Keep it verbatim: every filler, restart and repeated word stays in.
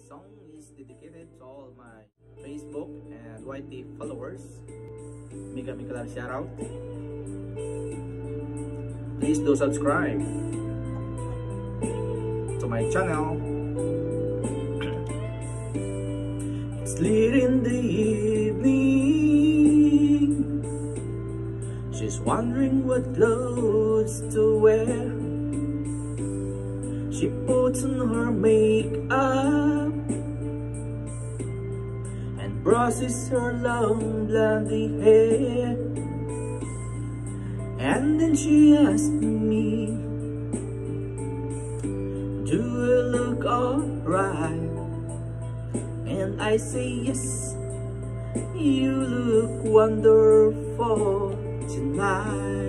song is dedicated to all my Facebook and Y T followers. Mega mega love shout out. Please do subscribe to my channel. It's late in the evening. She's wondering what clothes to wear. She puts on her makeup and brushes her long blondie hair. And then she asks me, do I look alright? And I say yes, you look wonderful tonight.